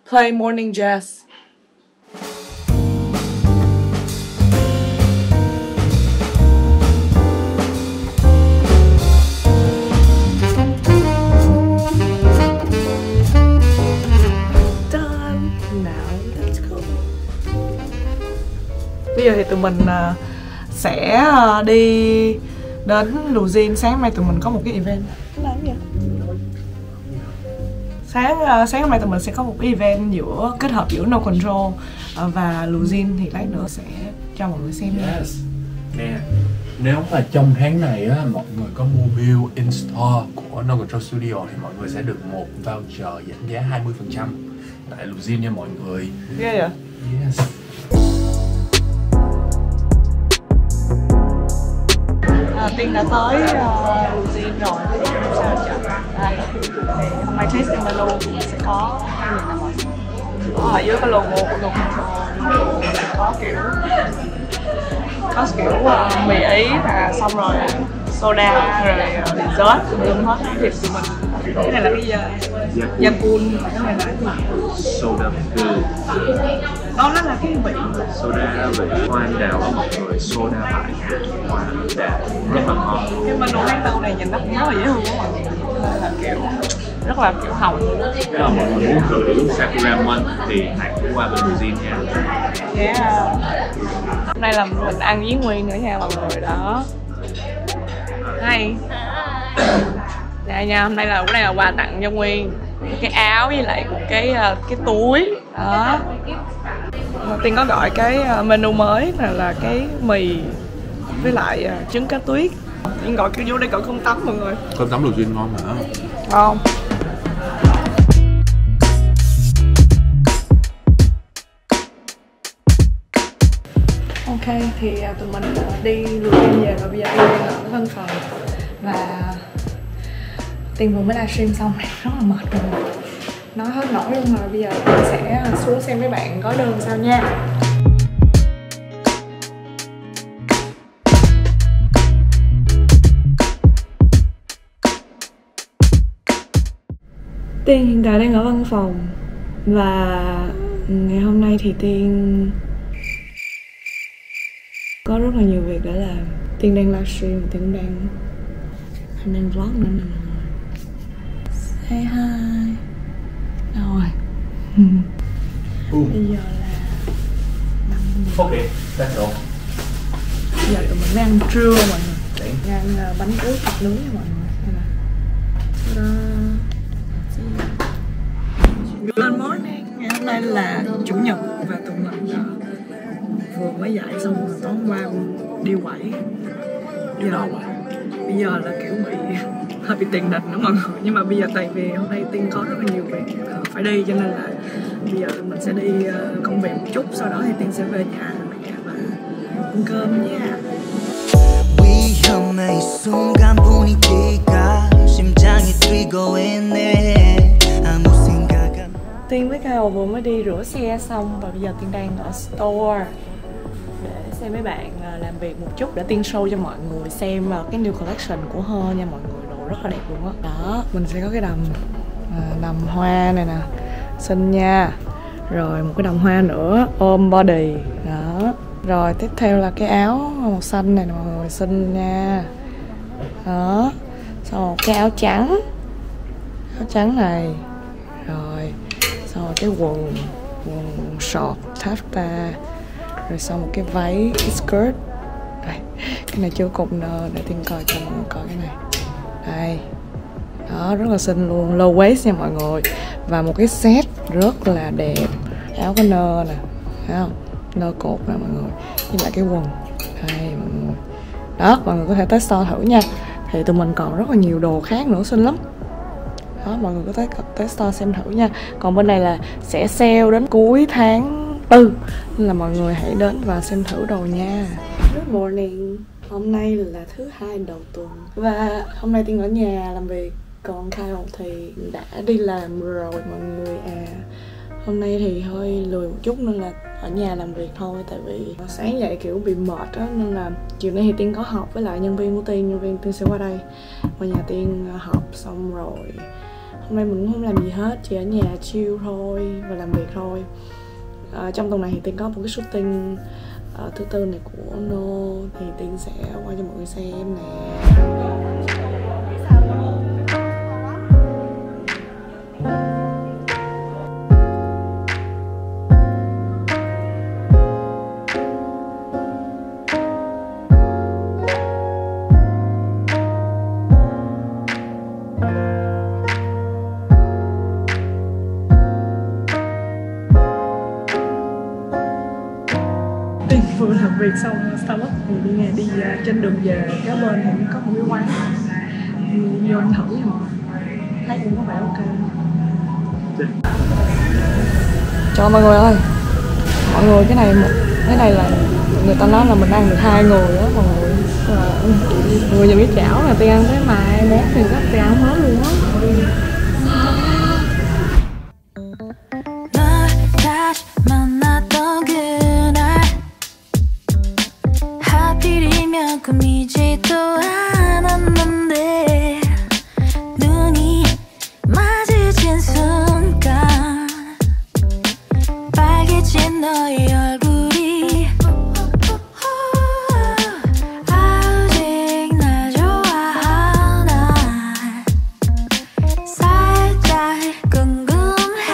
Play morning jazz. Done. Now let's go. Bây giờ thì tụi mình sẽ đi đến Luzhin. Sáng hôm nay tụi mình có một cái event. Cái này gì vậy? Sáng hôm nay tụi mình sẽ có một cái event kết hợp giữa No Control và Luzhin, thì lát nữa sẽ cho mọi người xem nha. Yes. Nè, nếu mà trong tháng này á, mọi người có mua bill in store của No Control Studio thì mọi người sẽ được một voucher giảm giá 20% tại Luzhin nha mọi người. Ghê vậy? Yes. Tiên đã tới Luzhin rồi, sao chợ đây. Hôm nay tasting menu sẽ có cái gì nào ở dưới cái logo của No Control, có kiểu mì Ý và xong rồi soda rồi dessert luôn hết thịt của mình. Cái này là cái Yakun, và cái này là cái gì? Soda Blue. Đó, nó là cái vị Soda vị hoa anh đào á mọi người, soda tại hoa anh đào rất là ngon. cái menu hán tâu này nhìn nó cũng rất là dễ thương của mọi người, nên là kiểu rất là kiểu hồng. Nếu mà mọi người muốn thử Sakura Mun thì hãy qua bên Luzhin nha. Yeah. Hôm nay là mình ăn với Nguyên nữa nha mọi người đó. Hay. Dạ nha, hôm nay là cái này là quà tặng cho Nguyên. Cái áo với lại một cái túi đó. Tiên có gọi cái menu mới là cái mì với lại trứng cá tuyết. Tiên gọi kiểu vô đây gọi cơm tấm mọi người. Cơm tấm Luzhin ngon mà. Ngon. Ok, thì tụi mình đi Luzhin về và bây giờ Tiên đang ở văn phòng. Và Tiên vừa mới livestream xong, rất là mệt rồi, nói hết nổi luôn rồi. Bây giờ mình sẽ xuống xem mấy bạn có đơn sao nha. Tiên hiện tại đang ở văn phòng và ngày hôm nay thì Tiên có rất là nhiều việc để làm. Tiên đang livestream, Tiên đang vlog nữa nè mọi người. Say hi. Đâu rồi? Bây giờ là 5 giờ. Ok, that's all. Bây giờ tụi mình mới ăn trưa mọi người. Ăn bánh ướt thịt nướng nha mọi người. Đây nè. Good morning. Ngày hôm nay là chủ nhật và tụi mình vừa mới dậy xong rồi tối hôm qua đi quẩy. Đi đâu vậy? Bây giờ là kiểu hơi bị tiền đình nữa mọi người. Nhưng mà bây giờ tại vì hôm nay Tiên có rất là nhiều việc phải đi, cho nên là bây giờ mình sẽ đi công việc một chút. Sau đó thì Tiên sẽ về nhà và ăn cơm nha. Tiên với Kyle vừa mới đi rửa xe xong và bây giờ Tiên đang ở store để xem mấy bạn làm việc một chút, để Tiên show cho mọi người xem cái new collection của Her nha mọi người. Đồ rất là đẹp luôn á. Đó, mình sẽ có cái đầm hoa này nè, xinh nha. Rồi một cái đầm hoa nữa ôm body đó. Rồi tiếp theo là cái áo màu xanh này nè mọi người, xinh nha. Đó, xong một cái áo trắng này. Rồi xong rồi cái quần short taffeta. Rồi xong một cái váy, cái skirt. Đây, cái này chưa cột nơ, để Tiên coi cho mọi người coi cái này. Đây. Đó, rất là xinh luôn, low waist nha mọi người. Và một cái set rất là đẹp. Áo có nơ nè, thấy không? Nơ cột nè mọi người. Với lại cái quần. Đây mọi người. Đó, mọi người có thể tới store thử nha. Thì tụi mình còn rất là nhiều đồ khác nữa, xinh lắm. Đó, mọi người có tới store xem thử nha. Còn bên này là sẽ sale đến cuối tháng 4, nên là mọi người hãy đến và xem thử đồ nha. Good morning. Hôm nay là thứ hai đầu tuần và hôm nay Tiên ở nhà làm việc, còn Kyle thì đã đi làm rồi mọi người à. Hôm nay thì hơi lười một chút nên là ở nhà làm việc thôi, tại vì sáng dậy kiểu bị mệt á, nên là chiều nay thì Tiên có họp với lại nhân viên của Tiên. Nhân viên Tiên sẽ qua đây, qua nhà Tiên họp xong rồi Hôm nay mình cũng không làm gì hết, chỉ ở nhà chill thôi và làm việc thôi. Trong tuần này thì Tiên có một cái shooting thứ tư này của No, thì Tiên sẽ quay cho mọi người xem nè. Tiên vừa làm việc xong Starbucks thì đi trên đường về kế bên thì có một cái quán vô ăn thử nhưng mà thấy cũng có vẻ ok. Trời mọi người ơi, mọi người cái này là người ta nói là mình ăn được 2 người đó mọi người. Người dùng cái chảo là Tiên ăn tới mà món thì rất Tiên ăn hết luôn á. 꿈이지도 않았는데 눈이 마주친 순간 빨개진 너의 얼굴이 아직 날 좋아하나 살짝 궁금해.